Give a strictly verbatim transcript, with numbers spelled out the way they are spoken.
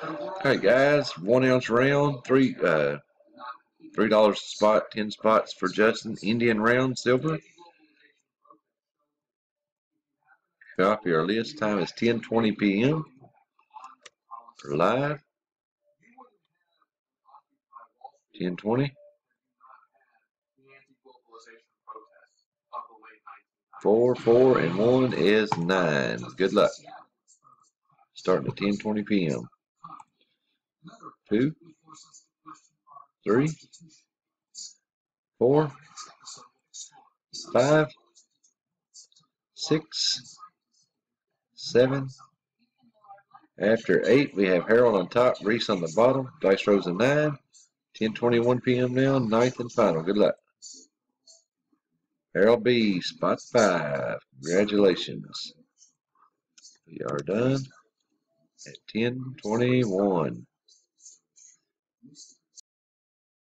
Alright guys, one ounce round, three uh three dollars a spot, ten spots for Justin. Indian round silver. Copy our list. Time is ten twenty p m for live. ten twenty. Four, four, and one is nine. Good luck. Starting at ten twenty p m Two, three, four, five, six, seven. After eight, we have Harold on top, Reese on the bottom. Dice rolls a nine. ten twenty-one p m now, ninth and final. Good luck. Harold B, spot five. Congratulations. We are done at ten twenty-one.